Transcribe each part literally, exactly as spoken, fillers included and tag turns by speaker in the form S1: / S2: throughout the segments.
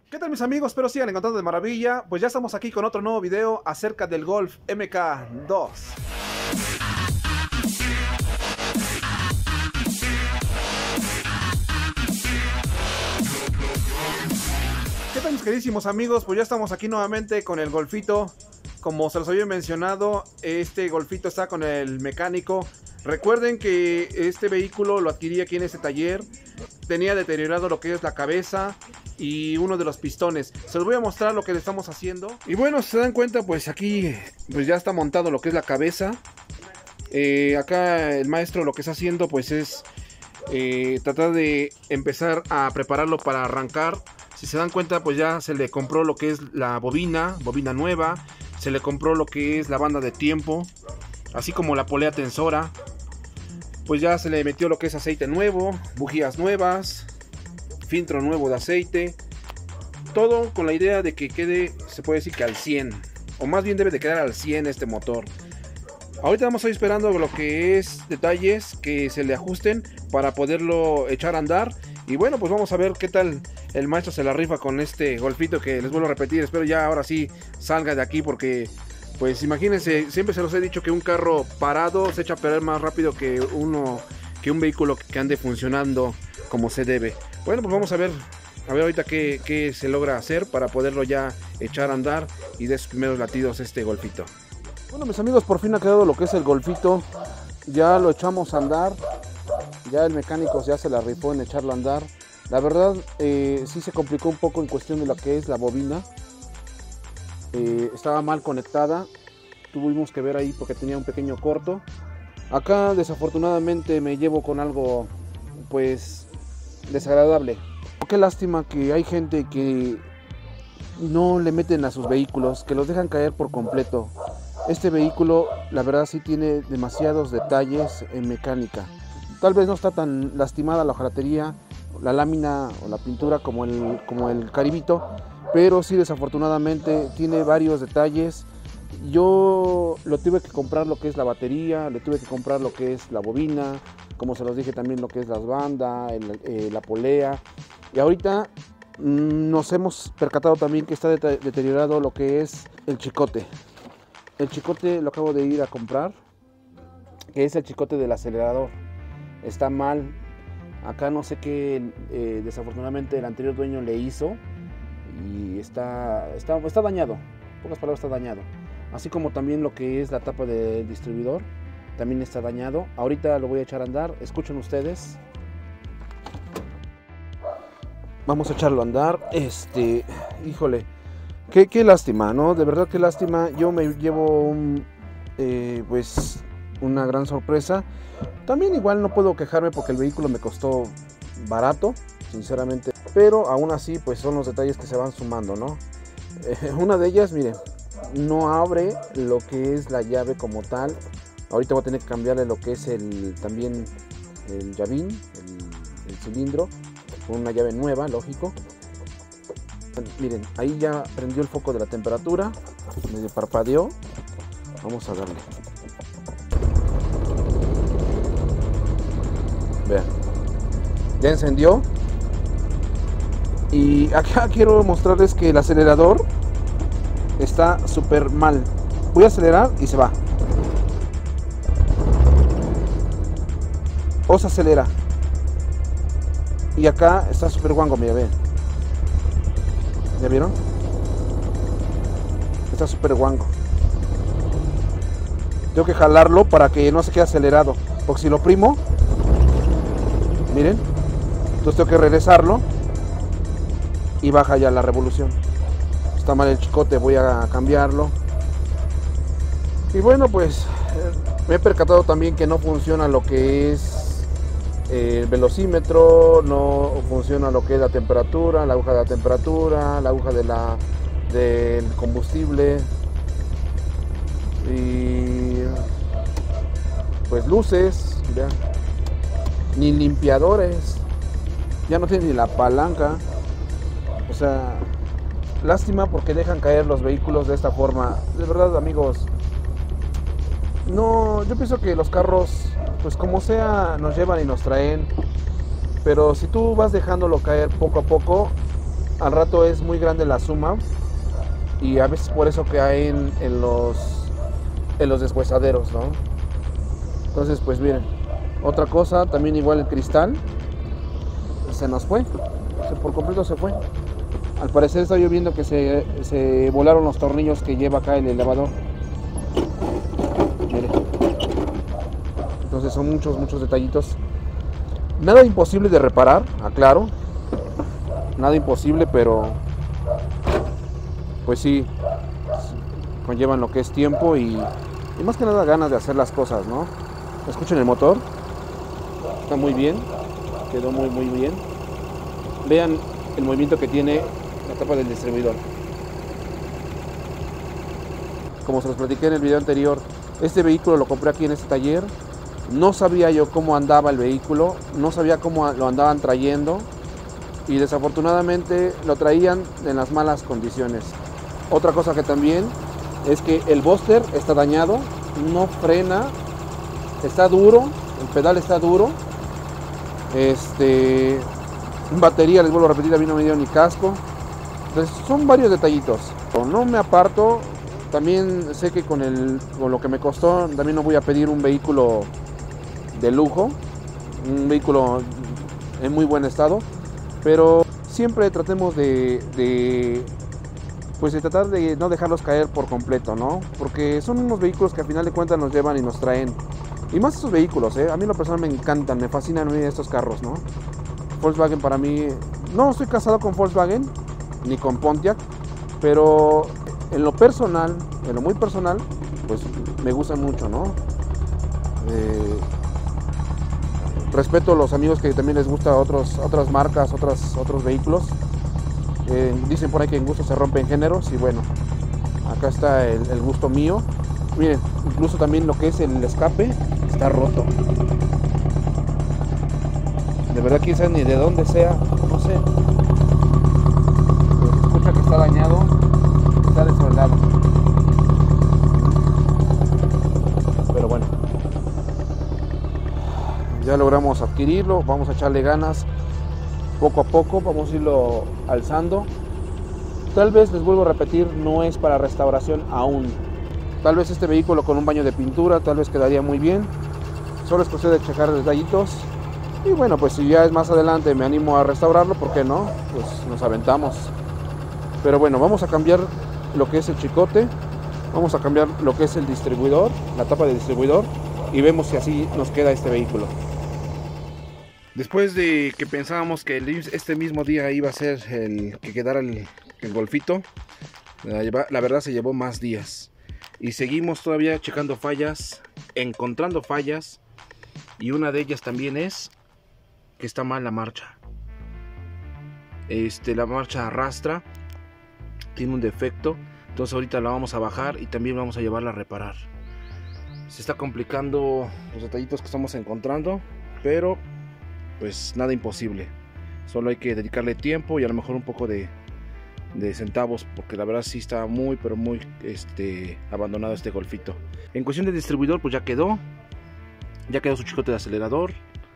S1: ¿Qué tal mis amigos? Espero sigan encontrando de maravilla. Pues ya estamos aquí con otro nuevo video acerca del Golf M K dos. ¿Qué tal mis queridísimos amigos? Pues ya estamos aquí nuevamente con el Golfito. Como se los había mencionado, este Golfito está con el mecánico. Recuerden que este vehículo lo adquirí aquí en este taller. Tenía deteriorado lo que es la cabeza y uno de los pistones. Se los voy a mostrar lo que le estamos haciendo. Y bueno, si se dan cuenta, pues aquí pues ya está montado lo que es la cabeza. Eh, acá el maestro lo que está haciendo pues es eh, tratar de empezar a prepararlo para arrancar. Si se dan cuenta, pues ya se le compró lo que es la bobina, bobina nueva. Se le compró lo que es la banda de tiempo, así como la polea tensora. Pues ya se le metió lo que es aceite nuevo, bujías nuevas, filtro nuevo de aceite. Todo con la idea de que quede, se puede decir que al cien. O más bien debe de quedar al cien este motor. Ahorita vamos a ir esperando lo que es detalles que se le ajusten para poderlo echar a andar. Y bueno, pues vamos a ver qué tal el maestro se la rifa con este Golfito, que les vuelvo a repetir. Espero ya ahora sí salga de aquí, porque pues imagínense, siempre se los he dicho que un carro parado se echa a perder más rápido que uno que un vehículo que ande funcionando como se debe. Bueno, pues vamos a ver a ver ahorita qué, qué se logra hacer para poderlo ya echar a andar y de sus primeros latidos este Golfito. Bueno, mis amigos, por fin ha quedado lo que es el Golfito. Ya lo echamos a andar. Ya el mecánico ya se la rifó en echarlo a andar. La verdad, eh, sí se complicó un poco en cuestión de lo que es la bobina. Eh, estaba mal conectada. Tuvimos que ver ahí porque tenía un pequeño corto. Acá desafortunadamente me llevo con algo pues desagradable. Qué lástima que hay gente que no le meten a sus vehículos, que los dejan caer por completo. Este vehículo, la verdad, sí tiene demasiados detalles en mecánica. Tal vez no está tan lastimada la hojalatería, la lámina o la pintura como el, como el Caribito, pero sí desafortunadamente tiene varios detalles. Yo lo tuve que comprar lo que es la batería, le tuve que comprar lo que es la bobina, como se los dije también lo que es las bandas, el, eh, la polea. Y ahorita mmm, nos hemos percatado también que está det deteriorado lo que es el chicote. El chicote lo acabo de ir a comprar, que es el chicote del acelerador. Está mal. Acá no sé qué eh, desafortunadamente el anterior dueño le hizo y está, está, está dañado. En pocas palabras, está dañado. Así como también lo que es la tapa del distribuidor también está dañado. Ahorita lo voy a echar a andar. Escuchen ustedes. Vamos a echarlo a andar. Este, híjole, qué, qué lástima, ¿no? De verdad qué lástima. Yo me llevo un, eh, pues una gran sorpresa. También igual no puedo quejarme porque el vehículo me costó barato, sinceramente. Pero aún así, pues son los detalles que se van sumando, ¿no? Eh, una de ellas, miren, no abre lo que es la llave como tal. Ahorita voy a tener que cambiarle lo que es el también el llavín, el, el cilindro, con una llave nueva, lógico. Miren, ahí ya prendió el foco de la temperatura, medio parpadeó. Vamos a darle. Vean, ya encendió. Y acá quiero mostrarles que el acelerador está súper mal. Voy a acelerar y se va. O se acelera. Y acá está súper guango, mira, vean. ¿Ya vieron? Está súper guango. Tengo que jalarlo para que no se quede acelerado, porque si lo primo, miren, entonces tengo que regresarlo y baja ya la revolución. Está mal el chicote, voy a cambiarlo. Y bueno, pues me he percatado también que no funciona lo que es el velocímetro, no funciona lo que es la temperatura, la aguja de la temperatura, la aguja de la, del combustible y pues luces, ya. Ni limpiadores, ya no tiene ni la palanca. O sea, lástima porque dejan caer los vehículos de esta forma. De verdad, amigos, no, yo pienso que los carros, pues como sea, nos llevan y nos traen. Pero si tú vas dejándolo caer poco a poco, al rato es muy grande la suma y a veces por eso caen en los en los deshuesaderos, ¿no? Entonces pues miren, otra cosa, también igual el cristal se nos fue, se, por completo se fue. Al parecer está lloviendo que se, se volaron los tornillos que lleva acá el elevador. Miren. Entonces son muchos, muchos detallitos. Nada imposible de reparar, aclaro. Nada imposible, pero pues sí, conllevan lo que es tiempo y, y más que nada ganas de hacer las cosas, ¿no? Escuchen el motor. Está muy bien. Quedó muy, muy bien. Vean el movimiento que tiene la tapa del distribuidor. Como se los platiqué en el video anterior, este vehículo lo compré aquí en este taller. No sabía yo cómo andaba el vehículo, no sabía cómo lo andaban trayendo y desafortunadamente lo traían en las malas condiciones. Otra cosa que también es que el booster está dañado, no frena, está duro, el pedal está duro. Este, batería, les vuelvo a repetir, a mí no me dio ni casco. Entonces son varios detallitos. No me aparto. También sé que con, el, con lo que me costó, también no voy a pedir un vehículo de lujo, un vehículo en muy buen estado, pero siempre tratemos de, de pues de tratar de no dejarlos caer por completo, ¿no? Porque son unos vehículos que al final de cuentas nos llevan y nos traen, y más esos vehículos, ¿eh? A mí en lo personal me encantan, me fascinan estos carros, ¿no? Volkswagen para mí, no estoy casado con Volkswagen ni con Pontiac, pero en lo personal, en lo muy personal, pues me gustan mucho, ¿no? Eh, respeto a los amigos que también les gusta otros, otras marcas, otras, otros vehículos. Eh, dicen por ahí que en gusto se rompen géneros y bueno, acá está el, el gusto mío. Miren, incluso también lo que es el escape está roto. De verdad quién sabe ni de dónde sea, no sé. Pero se escucha que está dañado, está desoldado. Pero bueno, ya logramos adquirirlo, vamos a echarle ganas poco a poco, vamos a irlo alzando. Tal vez, les vuelvo a repetir, no es para restauración aún. Tal vez este vehículo con un baño de pintura, tal vez quedaría muy bien. Solo es cuestión de checar detallitos. Y bueno, pues si ya es más adelante me animo a restaurarlo, ¿por qué no? Pues nos aventamos. Pero bueno, vamos a cambiar lo que es el chicote. Vamos a cambiar lo que es el distribuidor, la tapa de distribuidor. Y vemos si así nos queda este vehículo. Después de que pensábamos que este mismo día iba a ser el que quedara el, el Golfito, la, la verdad se llevó más días. Y seguimos todavía checando fallas, encontrando fallas. Y una de ellas también es que está mal la marcha. Este, la marcha arrastra, tiene un defecto. Entonces ahorita la vamos a bajar y también vamos a llevarla a reparar. Se está complicando los detallitos que estamos encontrando, pero pues nada imposible. Solo hay que dedicarle tiempo y a lo mejor un poco de, de centavos, porque la verdad sí está muy pero muy este, abandonado este Golfito. En cuestión de distribuidor pues ya quedó. Ya quedó su chicote de acelerador.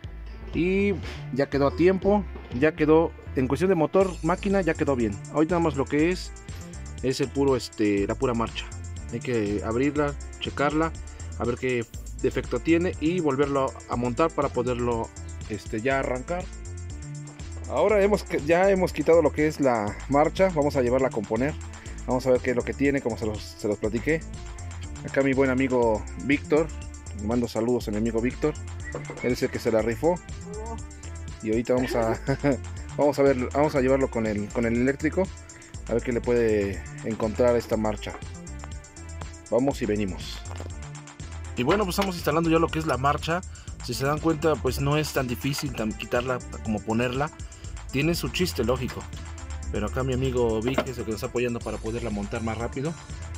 S1: Y ya quedó a tiempo. Ya quedó, en cuestión de motor, máquina, ya quedó bien. Ahorita nada más lo que es es el puro, este, la pura marcha. Hay que abrirla, checarla, a ver qué defecto tiene y volverlo a montar para poderlo este, ya arrancar. Ahora hemos, ya hemos quitado lo que es la marcha. Vamos a llevarla a componer. Vamos a ver qué es lo que tiene, como se los, se los platiqué. Acá mi buen amigo Víctor. Le mando saludos a mi amigo Víctor. Él es el que se la rifó. Y ahorita vamos a vamos a ver, vamos a llevarlo con el con el eléctrico a ver qué le puede encontrar a esta marcha. Vamos y venimos. Y bueno, pues estamos instalando ya lo que es la marcha. Si se dan cuenta, pues no es tan difícil tan quitarla como ponerla. Tiene su chiste lógico. Pero acá mi amigo Vic es el que nos está apoyando para poderla montar más rápido.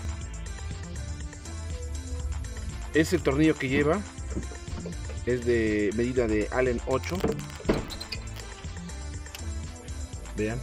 S1: Ese tornillo que lleva es de medida de Allen ocho. Vean.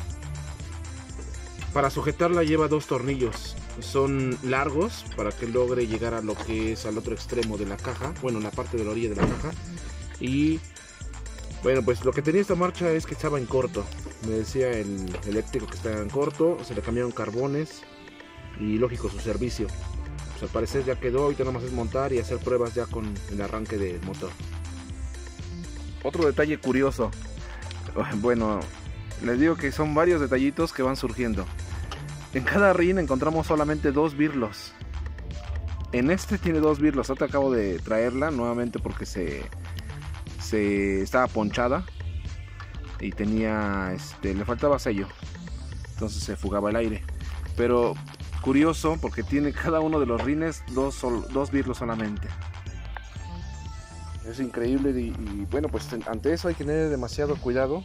S1: Para sujetarla lleva dos tornillos. Son largos para que logre llegar a lo que es al otro extremo de la caja. Bueno, la parte de la orilla de la caja. Y bueno, pues lo que tenía esta marcha es que estaba en corto.
S2: me decía el eléctrico que está en corto, se le cambiaron carbones y lógico su servicio. Pues al parecer ya quedó, ahorita nada más es montar y hacer pruebas ya con el arranque del motor.
S3: Otro detalle curioso, bueno, les digo que son varios detallitos que van surgiendo. En cada rin encontramos solamente dos birlos. En este tiene dos birlos. Ahorita acabo de traerla nuevamente porque se, se estaba ponchada y tenía, este, le faltaba sello, entonces se fugaba el aire. Pero curioso porque tiene cada uno de los rines dos, sol, dos birlos solamente. Es increíble y, y bueno, pues ante eso hay que tener demasiado cuidado.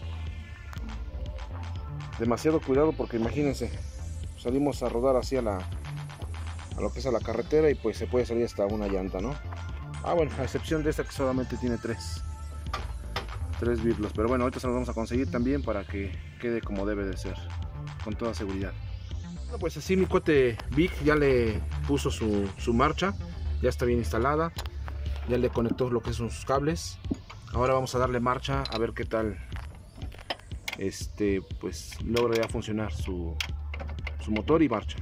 S3: Demasiado cuidado porque imagínense, salimos a rodar hacia la a lo que es a la carretera y pues se puede salir hasta una llanta, ¿no? Ah, bueno, a excepción de esta que solamente tiene tres tres birlos, pero bueno, ahorita se los vamos a conseguir también para que quede como debe de ser, con toda seguridad. Bueno, pues así mi cohete Big ya le puso su, su marcha, ya está bien instalada, ya le conectó lo que son sus cables. Ahora vamos a darle marcha a ver qué tal este pues logra ya funcionar su, su motor y marcha.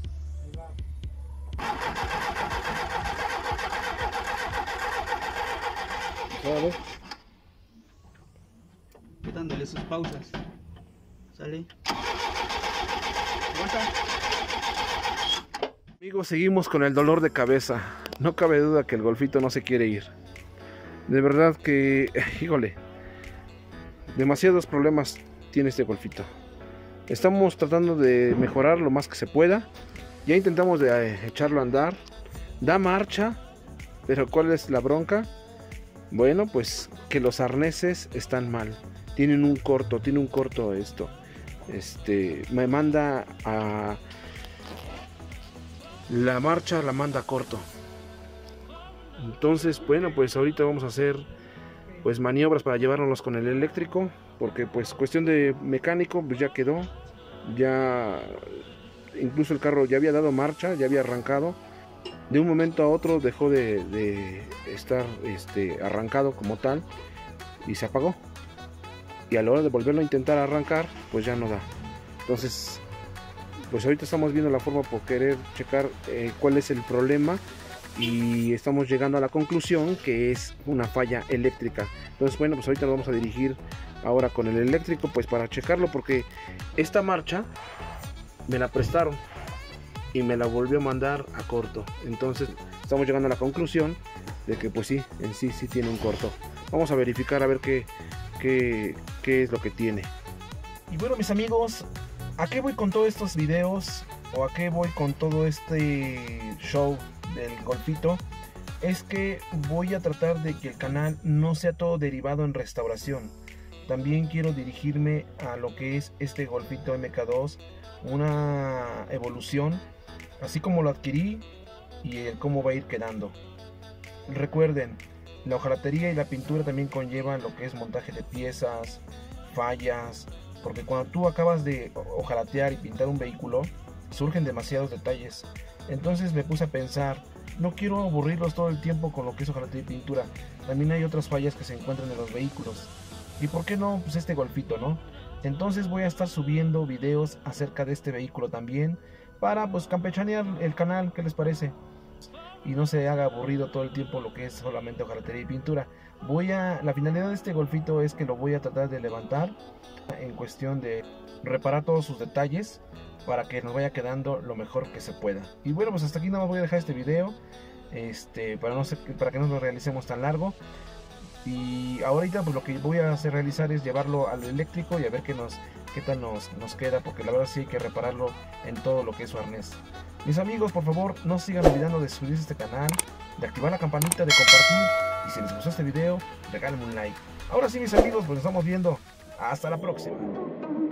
S3: ¿Sale?
S4: Dándole sus pausas. ¿Sale?
S3: Amigos, seguimos con el dolor de cabeza. No cabe duda que el Golfito no se quiere ir. De verdad que, híjole, demasiados problemas tiene este Golfito. Estamos tratando de mejorar lo más que se pueda. Ya intentamos de eh, echarlo a andar. Da marcha, pero ¿cuál es la bronca? Bueno, pues que los arneses están mal. Tienen un corto, tiene un corto esto. Este, me manda a... La marcha la manda corto. Entonces, bueno, pues ahorita vamos a hacer pues maniobras para llevárnoslos con el eléctrico. Porque pues cuestión de mecánico, pues ya quedó. Ya... Incluso el carro ya había dado marcha, ya había arrancado. De un momento a otro dejó de, de estar este, arrancado como tal y se apagó. Y a la hora de volverlo a intentar arrancar, pues ya no da. Entonces, pues ahorita estamos viendo la forma por querer checar eh, cuál es el problema. Y estamos llegando a la conclusión que es una falla eléctrica. Entonces, bueno, pues ahorita nos vamos a dirigir ahora con el eléctrico, pues para checarlo, porque esta marcha me la prestaron y me la volvió a mandar a corto. Entonces estamos llegando a la conclusión de que pues sí, en sí sí tiene un corto. Vamos a verificar a ver qué, qué, qué es lo que tiene.
S1: Y bueno, mis amigos, ¿a qué voy con todos estos videos? ¿O a qué voy con todo este show del Golfito? Es que voy a tratar de que el canal no sea todo derivado en restauración. También quiero dirigirme a lo que es este Golfito M K dos, una evolución, así como lo adquirí y el cómo va a ir quedando. Recuerden, la hojalatería y la pintura también conllevan lo que es montaje de piezas, fallas, porque cuando tú acabas de hojalatear y pintar un vehículo, surgen demasiados detalles. Entonces me puse a pensar, no quiero aburrirlos todo el tiempo con lo que es hojalatería y pintura. También hay otras fallas que se encuentran en los vehículos. ¿Y por qué no? Pues este Golfito, ¿no? Entonces voy a estar subiendo videos acerca de este vehículo también, para pues campechanear el canal, ¿qué les parece? Y no se haga aburrido todo el tiempo lo que es solamente hojalatería y pintura. Voy a, la finalidad de este Golfito es que lo voy a tratar de levantar en cuestión de reparar todos sus detalles para que nos vaya quedando lo mejor que se pueda. Y bueno, pues hasta aquí nada más voy a dejar este video, este, para, no ser, para que no lo realicemos tan largo. Y ahorita pues lo que voy a hacer realizar es llevarlo al eléctrico y a ver qué nos qué tal nos, nos queda, porque la verdad sí hay que repararlo en todo lo que es su arnés. Mis amigos, por favor, no sigan olvidando de suscribirse a este canal, de activar la campanita, de compartir, y si les gustó este video, regálenme un like. Ahora sí, mis amigos, pues nos estamos viendo. Hasta la próxima.